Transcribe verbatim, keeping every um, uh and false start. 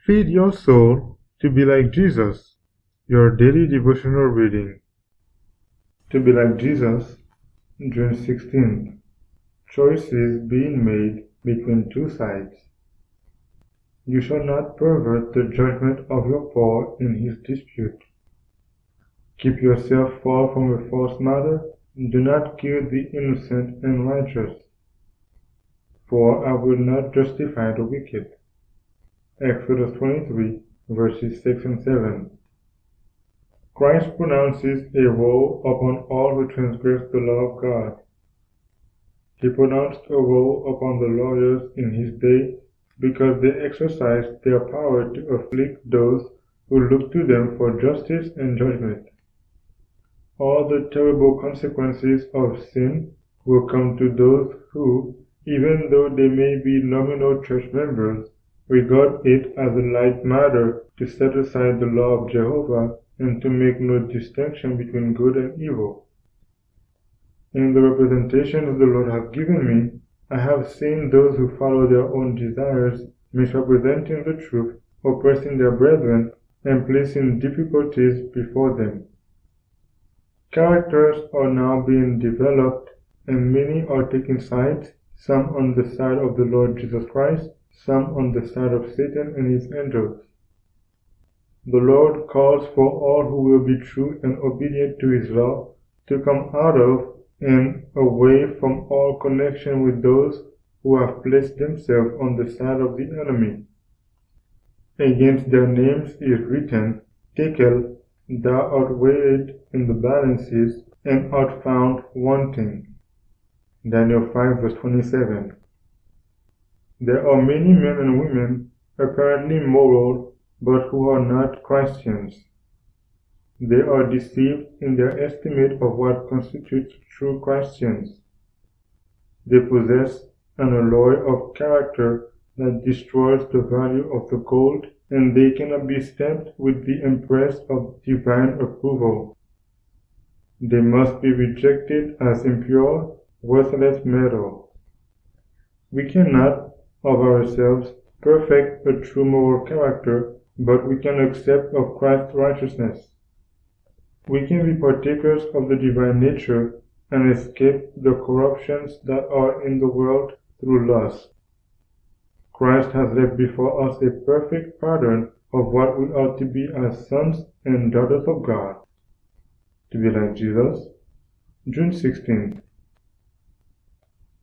Feed your soul to be like Jesus. Your daily devotional reading. To be like Jesus, June sixteenth. Choices being made between two sides. You shall not pervert the judgment of your poor in his dispute. Keep yourself far from a false matter. Do not kill the innocent and righteous. For I will not justify the wicked. Exodus twenty-three, verses six and seven. Christ pronounces a woe upon all who transgress the law of God. He pronounced a woe upon the lawyers in his day because they exercised their power to afflict those who look to them for justice and judgment. All the terrible consequences of sin will come to those who, even though they may be nominal church members, regard it as a light matter to set aside the law of Jehovah and to make no distinction between good and evil. In the representations the Lord has given me, I have seen those who follow their own desires misrepresenting the truth, oppressing their brethren, and placing difficulties before them. Characters are now being developed, and many are taking sides, some on the side of the Lord Jesus Christ, some on the side of Satan and his angels. The Lord calls for all who will be true and obedient to his law to come out of and away from all connection with those who have placed themselves on the side of the enemy. Against their names is written, Tekel, thou art weighed in the balances, and art found wanting. Daniel five, verse twenty-seven. There are many men and women apparently moral, but who are not Christians. They are deceived in their estimate of what constitutes true Christians. They possess an alloy of character that destroys the value of the gold, and they cannot be stamped with the impress of divine approval. They must be rejected as impure, worthless metal. We cannot, of ourselves, perfect a true moral character, but we can accept of Christ's righteousness. We can be partakers of the divine nature and escape the corruptions that are in the world through lust. Christ has left before us a perfect pattern of what we ought to be as sons and daughters of God. To be like Jesus, June sixteenth.